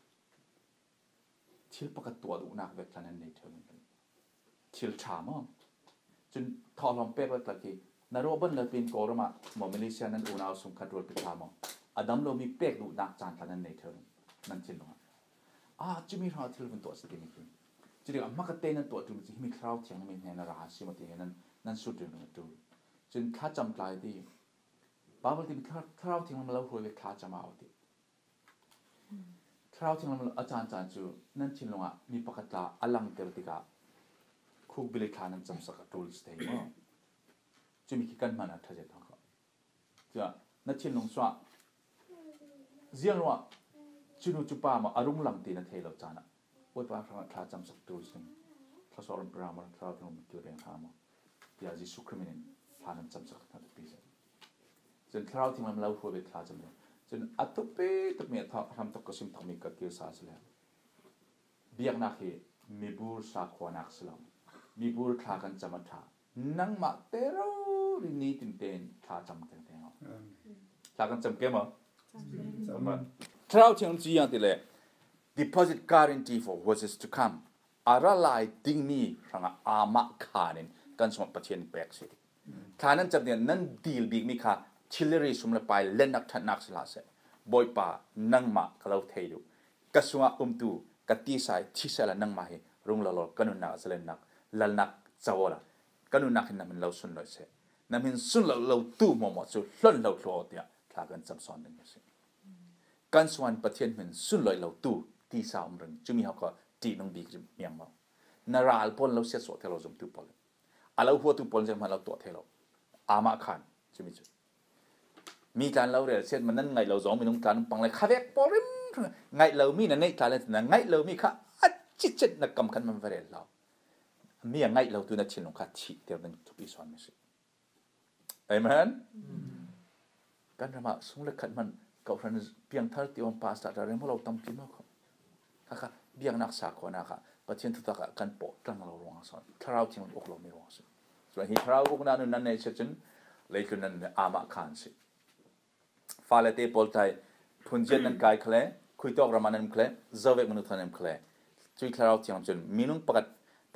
ที่ปกติตัวดูนักเวทนั้นในเท่านั้นที่ชามั้งจนทอลองเป๊ะว่าตะกี้นั่นรู้บ้านเราเป็นโกรมาหมอเมลิเซียนั้นอุณาสมคัดรถไปชามั้งอดัมเรามีเป๊ะดูนักจานนั้นในเท่านั้นจริงมั้งจะมีเราที่เป็นตัวสิ่งนี้จะเรียกมักเต้นตัวจุดที่มีคราวที่ยังมีเห็นราศีมาที่นั้นสุดเรื่องตัวจนข้าจำปลายที่บางทีคราวที่เราคุยกับข้าจำเอาที่คราวที่เราอาจารย์จูนั้นจริงว่ามีปกติอลังเตอร์ติกาคุกบิลิคานั้นจำสักตัวสเตย์มั้งจะมีกันมันอะไรทั้งนั้นจะนั้นจริงว่าเรื่องว่าจุนุจุปามาอารมณ์หลังตีนั่นเทเราจานะว่าปาคลาจำสักตัวสิ่งคลาสอรมปรามาคลาที่เราเจอเรื่องข้ามาที่อาจจะสุขมินินคลานั้นจำสักนั่นปีเสจนคราวที่เราคุยกับคลาจำเนี่ยจนอัตุเป้ตุเมียทำตกกระสิมทำมีกับเกี่ยวสาสแล้วเบียกนักเหมีบูร์สักหัวนักสลามมีบูร์คลากันจำมาท่านั่งมาเตโรรินีตินเตนคลาจำเต็มๆคลากันจำเกี่ยวมั้งจำมันคราวที่เราจีนที่เลย deposit guarantee for what is to come อะไรดิ้งมีฟังอามาขานินกันสมบัติเชียนแปลกสิขานั้นจำเนี่ยนั้นดีลบิ๊กมีขาชิลเลอรี่สมรไปเล่นนักทันนักสิลาเสบอยป่านั่งมาก็เราเทดูกระทรวงตูกตีสายที่เสละนั่งมาให้รุ่งหล่อกันนุนักเสลนักลันนักเจ้าละกันนุนักเห็นมันเราสุนเลยเสนั่นเห็นสุนเราตู้มอมสุล้นเราโคตรเนี่ยขากันจำซ้อนหนึ่งเสกันส่วนประเทศมันสุดเลยเราตู้ที่สาวมันจะมีเขาก็ตีน้องบีกจะมีอย่างมั้งนาราลปนเราเสียสวดเทเราจมตู้ปนเราหัวตู้ปนจะมาเราตัวเทเราอามาขันจะมีการเราเรียนเช่นมันนั่นไงเราสองมีน้องการปังเลยข้าเวกปริมไงเรามีนั่นไงการเล่นนั่นไงเรามีข้าจิตนักกำคัญมันเรียนเรามีอย่างไงเราตัวนักเชี่ยวข้าชีเดียวนั้นทุกปีสอนไม่สิเอเมนการทำมาสมเด็จขันมันเขาเรียนเพียงเท่าที่วันพาสแต่เรื่องพวกเราทำพิมพ์เขาค่ะเบียงนักสากลนะคะประเทศทุกท่านกันปอดตั้งเราลงสอนถ้าเราที่มันอกเราไม่ลงสิส่วนที่เราอกนั้นนั่นเนี่ยเช่นเลยคือนั่นอามาขันสิฟาเลเตปอลไทยทุนเจนนั้นกายเคล้คุยตอกรามันนั้นเคล้เจเวกมนุษย์นั้นเคล้จุดเราที่มันจนมีนุ่งปกติต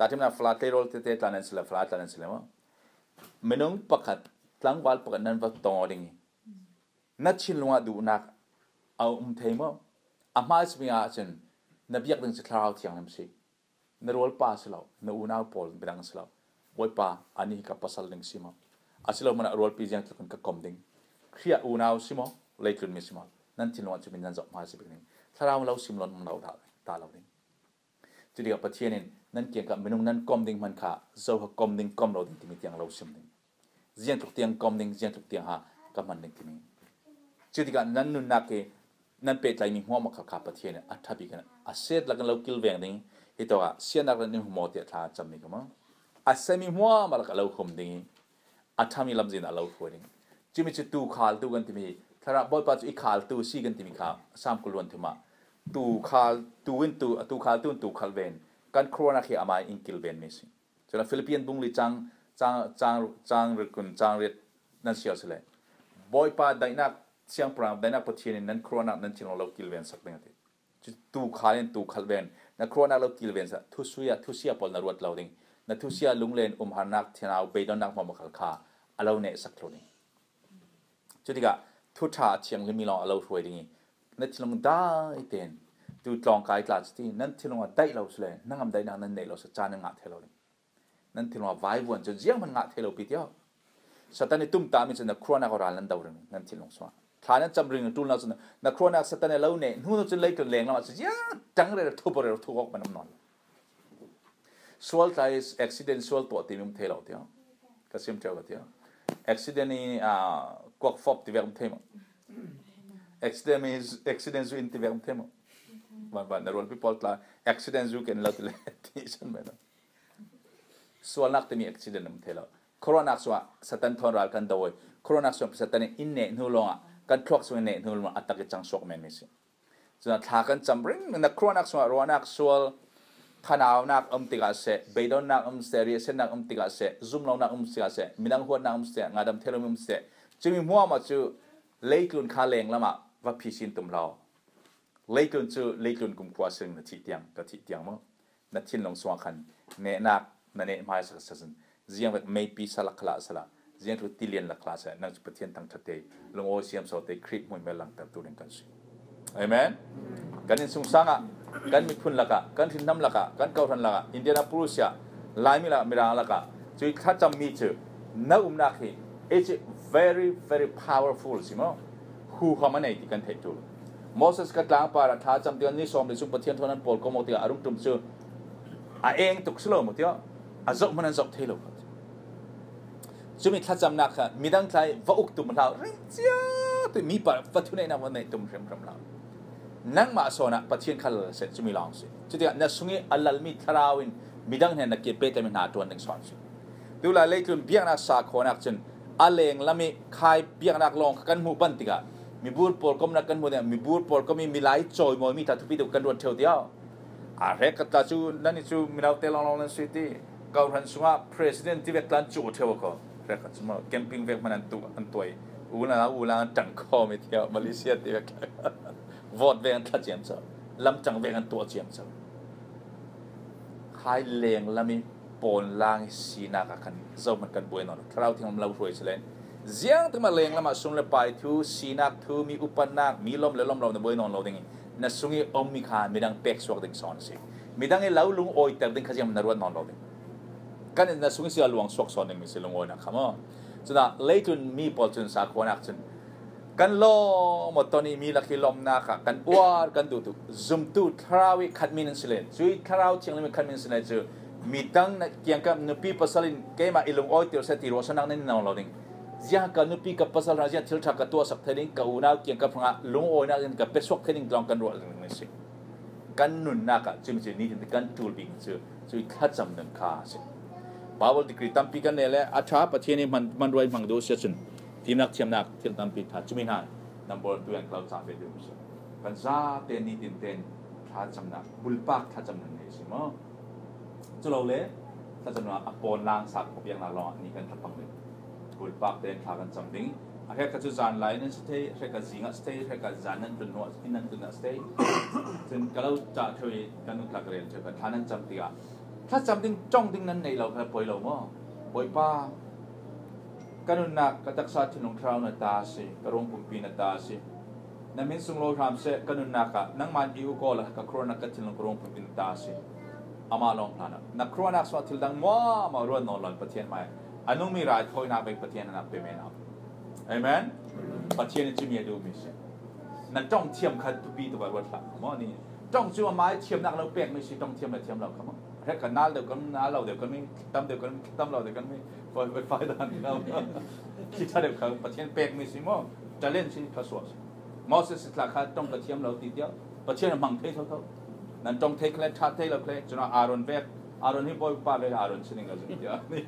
าที่มันฟลาเตโรลเตตลานันสิละฟลาตลานันสิละมั้งไม่น้องปักขัดหลังวันปักขัดนั้นวัดตองดิ่งนัดชินลงมาดูนักเอาเทมั้งอามาสมีอาจารย์นับยักษ์ดึงสิคราวที่ยังนั่นสินรวลป้าสิละนอูน่าพอลเป็นดังสิละบอยป้าอันนี้กับภาษาดึงสิมั้งอาสิละมันรวลปีจังทุกคนกับคอมดิ่งเครียดอูน่าสิมั้งเลยคืนมิสิมั้งนั่นชินลงมาจะเป็นนั่นจบมาสิเป็นดิ่งถ้าเราสิมลอนมันเราตาเราดิ่งจุดเดียวประเทศนี้นั่นเกี่ยวกับเมนูนั้นกอมดิ่งมันค่ะเจ้าก็กอมดิ่งกอมเราดิ่งที่มีเตียงเราซิมดิ่งเจียงทุกเตียงกอมดิ่งเจียงทุกเตียงฮะกับมันดิ่งที่มีจุดเดียวกันนั้นนุ่นนักเกนั่นเป็นใจมีหัวมาขับประเทศเนี่ยอัฐบิกันอาเซียนแล้วกันเรากิลเวงดิ่งเหตุว่าเสียนักเรียนหัวเตียท่าจำนี่ก็มั้งอาเซียนมีหัวมาแล้วกันเราคมดิ่งอัฐมีลำจินเราหัวดิ่งจุดมีจุดตูขาลตูกันที่มีถ้าเราบ่อยปัจจุบันขาลตูซีกันที่มีข่าวสามกุลวันที่มาตูขาลตูวินตูขาลตูขาลเวนกันโครนาที่อามาอินกิลเวนมิสิฉะนั้นฟิลิปปินส์บุ้งลิจังรึกุนจังเรียนั่นเสียสิเลยบ่อยปัจได้นักเสียงปรามได้นักประเทศนั้นโครนานั้นที่เรากิลเวนสักเดือนที่จุดตูขาลเวนนักโครนาเรากิลเวนสักทุเสียพอลนรวดเราดิ่งนักทุเสียลุงเลนหานักที่เราไปดอนนักมาขัลขาเราเนี่ยสักโครนิ่งจุดที่ก็ทุท่าเชียงเลยมีลองเราช่วยดิ่งนั่นที่เราได้เต็นดูลองกายกลาสที่นั่นที่เราได้เราสิเลยนั่งทำได้นั่นเนี่ยเราสัจจานังงัดเทเรานั่นที่เราไว้วันจนเจียงมันงัดเทเราปีเดียวสัตว์ในตุ้มตามีจนนักครัวนักเราลันดาวร์นั่นที่เราสวะฐานนั้นจำเรื่องตุ้มเราจนนักครัวนักสัตว์ในเราเนี่ยนู้นจนเล็กจนแรงแล้วมันจะจังเลยทุบเลยทุบออกมันน้ำนอนส่วนใจอุบิเหตุส่วนตัวที่มันเทเราเดียวก็เสียมเจ้าเดียวอุบิเหตุนี้กวกฟอบที่แบบเทมaccident zu intiverum tema man der rol people la accident zu ken lot le tion me so nak temi accident am thela corona so satan thon ral kan dawoi corona so satan inne nu longa kan thlok so ne nu longa atak chang sok men mesi so tha kan chambring na corona so ronak so thanaw nak tiga se beidon nak series sen nak tiga se zoom lo nak sia se minang huat nak se ngadam thelom se chimi muwa ma chu leikun kha leng lamaว่าพิชิตตุ่มเราเล่ยจูเล่ยกุมขวาซึ่งนาทีเตียงกับทีเตียงมั้งนาทีลงสว่างขันเนนักนั่นเองมาสักสักเสียงแบบไม่ปีสลักคลาสละเสียงทุกตีเลียนลักคลาสนั่งจุดเทียนตั้งทัดเตยลงโอเสียมสอดเตยคลิปมวยเมลังตัดตัวเองกันสิเอเมนกันอินสุงสังอ่ะกันมีคุณลักะกันทิ้งน้ำลักะกันเกาทันลักะอินเดียนาปูรุษยาลายมิละมิราลักะจุดข้าจำมีเจอน้านักเฮ it's very very powerful สิมั้งคู่เขามันไหนที่กันเทจูโมเสสกัดล้างปาราท้าจำเดียนนี่สอมในสุปเทียนเท่านั้นโปรดก็โมติอารุณตุ่มเชื่อเองตุกสโลมติอ่ะจบมันจบเทโลจุมีท้าจำนักค่ะมีดังใจว่าอุกตุ่มเราเรื่องเจ้าตัวมีปาวัตถุในนั้นวันไหนตุ่มเริ่มเรานั่งมาโซนะปะเทียนขัดเสร็จจุมีลองสิจุดที่นั่นสุงี้อัลลัลมีทราวินมีดังเห็นนักเก็บเป้แต่ไม่หาตัวหนึ่งสอนสิดูแลเลยจนเบี้ยนักสาโคนักจนอัลเลงละมีใครเบี้ยนักลองกันหมู่บันติกะมีบูร์ปอลก็มันกันหมดเนี่ยมีบูร์ปอลก็มีหลายจอยมวยมีทัดทุบตุกันรวดเท่าเดียวอะไรก็ตาจูนั่นนี่จูมีเราเตลองนั่นสิที่เกาหันสว่า president ที่เวกลันจูเท่าก็เรียกสมมติแคมปิ้งเวกมันอันตัวอูน่าจังคอไม่เที่ยวมาเลเซียที่เวกวอดเวกอันทัดเจียมเจ้าลำจังเวกอันตัวเจียมเจ้าใครเลี้ยงแล้วมีปนล่างสีนักกันเจ้ามันกันบ่อยนอนเราที่เราช่วยเสร็จเสียงที่มาเลี้ยงแล้วมาส่งเลยไปทูสีนักทูมีอุปนักมีลมและลมเราในบ่อยนอนเราดิ่งนั่นส่งให้อมมีขามีดังเป็กสวกดิ่งสอนสิมีดังให้เราลุงโอยแต่ดิ่งขยันนรวดนอนเราดิ่งกันนั่นส่งให้เสียลวงสวกสอนดิ่งมีเสียลุงโอยนะครับมั้งจนน่ะเลยจนมีปอลจนสาขวนักจนกันล้อหมดตอนนี้มีลักขีลมนักกันอ้วนกันดูซุ่มตู้ทราวิขัดมินสิเลนจุยทราวเชียงเลยขัดมินสิเลนจูมีดังเกี่ยงกับนุปีภาษาลินเกมาอิลุงโอยเตียวเสติรัวสนักนั่นนอนเราดิ่งyang kan nupi ka pasal raja thiltha ka to sak thading ka una kiang ka phanga lung oina ka pesok thading long kan ro ni si kan nun na ka chim chi ni kan tul bing chu kha cham nan kha si bawal dikri tampi kan ne le atha pathian ni man roi mang do se chun timnak thiamnak thil tampi tha chumi na number 2 and cloud sa fe du so kan za te ni tin ten tha cham na bulpak tha cham nan ni si mo chu lo le tha cham na apon lang sak ko piang na lo ni kan thapang leบุลปักเดินทางกันจำดิ่งอะไรก็จะจานไลน์นั่นสเตย์อะไรก็จิงอ่ะสเตย์อะไรก็จานนั่นเป็นหัวที่นั่นเป็นสเตย์ซึ่งก็เราจะช่วยกันนุกลักเรียนช่วยกันท่านั้นจำดิ่งถ้าจำดิ้งจ้องดิ้งนั้นในเราครับปล่อยเรามั่วปล่อยป้ากันนักกระตักสัตว์ที่ลงคราวนาตาสิกระรงปุ่มปีนาตาสินั่นเป็นสุงโลทามเสกันนักนั่งมันอิวโกละกับครัวนักที่ลงกระรงปุ่มปีนาตาสิอามาลองพลานะนักครัวนักสวัสดิ์ดังมั่วมารวนนอนหลับประเทศใหม่อันนู้นมีรายคอยนักไปประเทศนั้นไปไม่นับเอเมนประเทศนี้จะมีดูมิเชนั่นจ้องเทียมขัดตุบีตัววัดหลักมั่วนี่จ้องจู่ว่าไม้เทียมนักเราเปียกไม่ใช่จ้องเทียมเราเทียมเราครับมั่งแค่กันน้าเดียวกันน้าเราเดียวกันไม่ตั้มเดียวกันตั้มเราเดียวกันไม่ไฟดันเราคิดถ้าเดียวกันประเทศเปียกไม่ใช่มั่วจะเล่นสิข้าสวดมอสสิสลาคาจ้องกระเทียมเราติดเดียวประเทศมังเทเท่านั่นจ้องเทคเลชาเทเราเคลจนอารอนเปียกอารอนที่ปอยป้าเลยอารอนสิ่งกันสิเดียวนี่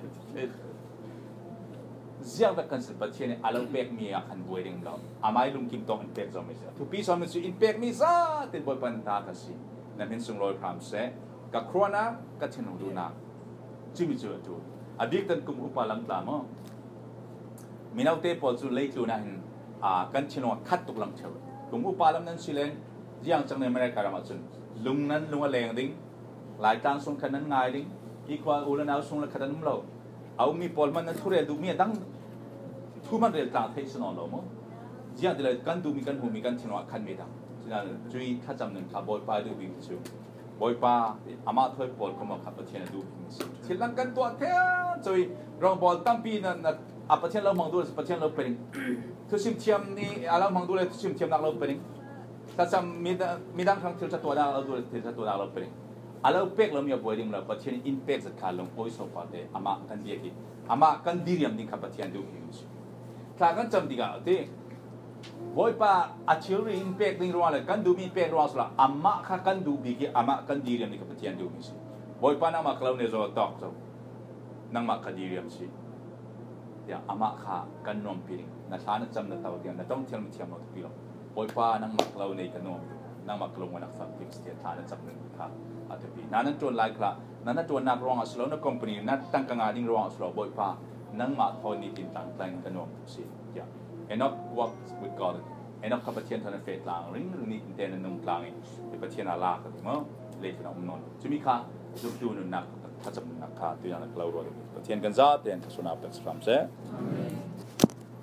เจ้าแบบกันสิประเทศนี้อาเราเปียกมีอาการบวยเรื่องเราอาไม่ลุงกิมต้องอินเปียกจอมไม่ใช่ทุกปีสมัยสิอินเปียกมีซะติดบอยปันตากันสินั่นเป็นส่งรอยพรามเสกับครัวนะกับเชนดูนะจิมิจูจูอดีตตันกุมอุปาลังตามมีนาวเตปอลจูเล็กลูนะหินกันเชนว่าคัดตุกลังเชวกุมอุปาลังนั้นสิเลนยังจังในเมริการามาจุนลุงนั้นลุงอะไรอย่างดิ้งหลายตังส่งขนาดง่ายดิ้งอีกว่าอุลนาส่งละขนาดนุ่มเราเอามีปอลมันนั้นทุเรศดูมีดังทุมันเรียลต่างเทศนอเรามั้งยังเดี๋ยวกันดูมีกันหูมีกันเชนว่าขันไม่ดังฉะนั้นจุยถ้าจำหนึ่งขับบอยไปดูวิ่งชิวบอยป้าอามาถอยบอลเข้ามาขับประเทศดูทีหลังกันตัวเท่าจอยรองบอลตั้มปีนั้นประเทศเรามองดูประเทศเราเป็นทุกชิมเทียมนี่เรามองดูเลยทุกชิมเทียมนักเราเป็นถ้าจำมีดังครั้งที่จะตัวนักเราดูที่จะตัวนักเราเป็นเราเป็กเรามีบอยดิ้งเราประเทศอินเป็กจะขาดลงโอยสปอร์ตอามากันดีกี่อามากันดีเรียมดิ้งขับประเทศดูถ้ากันจำดีกันที่บอยป้าอาชีพอินเป็กดิ้งรัวเลยกันดูมีเป็กรัวสุดละอามาข้ากันดูบีกี่อามากันดีเรียมดิ้งขับประเทศดูมิสิบอยป้านั่งมาคลาวเนโซตอกจ้านั่งมากันดีเรียมสิเดี๋ยวอามาข้ากันนอมปีดิ้งนั่นฐานจำนั่นตัวเดียวนั่นต้องเทียมเทียมเอาทุกปีหรอกบอยป้านั่งมาคลาวเนกันนอมนั่งมาคลาววันนักสัตว์ที่สเตียฐานจำนั่นค่ะอาทุกปีนั่นจนไล่คลานั่นจนนักร้องอัศโลนักคอมพานีนั่นตั้งกังอาดิ้งร้องอัศโลบอยป้านั่งมาทอนี่ติดตั้งแต่งกันนอมสิเดี๋ยว enough work with God enough ขับประเทศทางเฟสกลางริงนี่อินเตอร์เน็ตนุ่งกลางที่ประเทศนาลากันมั้งเล็กน้องนนจะมีค่าจุดดูนักถ้าจำนักค่าตัวอย่างเรารวยประเทศกันซะเตียนทศนาเป็นสลัมเซ่